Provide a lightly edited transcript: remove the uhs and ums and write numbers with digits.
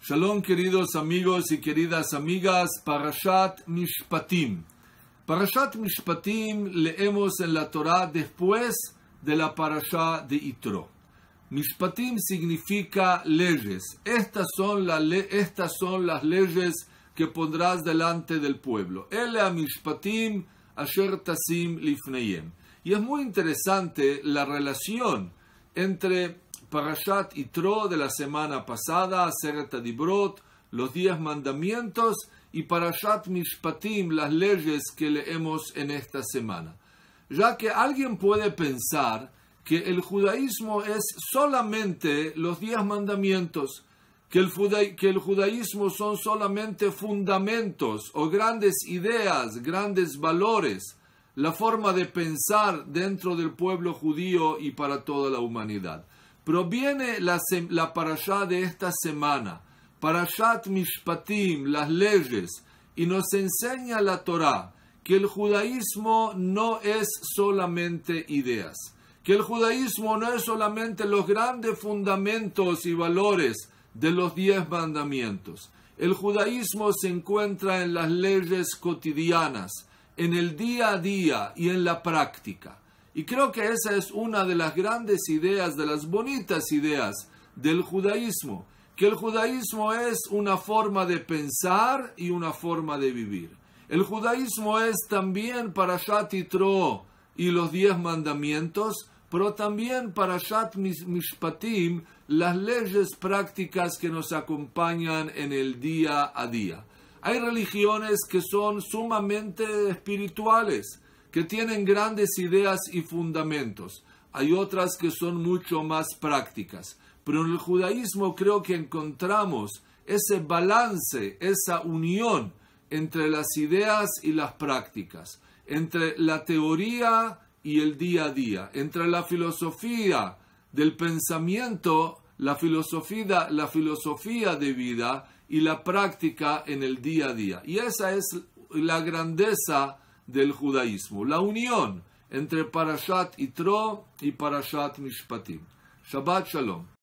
Shalom, queridos amigos y queridas amigas. Parshat Mishpatim. Parshat Mishpatim leemos en la Torah después de la Parsha de Yitro. Mishpatim significa leyes. Estas son las leyes que pondrás delante del pueblo. Eliahu Mishpatim asher tasim lifneyem. Y es muy interesante la relación entre Parashat Yitro de la semana pasada, Aseret Dibrot, los 10 mandamientos, y Parashat Mishpatim, las leyes que leemos en esta semana. Ya que alguien puede pensar que el judaísmo es solamente los 10 mandamientos, que el judaísmo son solamente fundamentos o grandes ideas, grandes valores, la forma de pensar dentro del pueblo judío y para toda la humanidad. Proviene la parashá de esta semana, Parashat Mishpatim, las leyes, y nos enseña la Torah que el judaísmo no es solamente ideas, que el judaísmo no es solamente los grandes fundamentos y valores de los 10 mandamientos. El judaísmo se encuentra en las leyes cotidianas, en el día a día y en la práctica. Y creo que esa es una de las grandes ideas, de las bonitas ideas del judaísmo, que el judaísmo es una forma de pensar y una forma de vivir. El judaísmo es también Parashat Yitro y los 10 mandamientos, pero también Parashat Mishpatim, las leyes prácticas que nos acompañan en el día a día. Hay religiones que son sumamente espirituales, que tienen grandes ideas y fundamentos. Hay otras que son mucho más prácticas. Pero en el judaísmo creo que encontramos ese balance, esa unión entre las ideas y las prácticas, entre la teoría y el día a día, entre la filosofía del pensamiento, la filosofía de vida y la práctica en el día a día. Y esa es la grandeza del judaísmo, la unión entre Parashat Yitro y Parashat Mishpatim. Shabbat Shalom.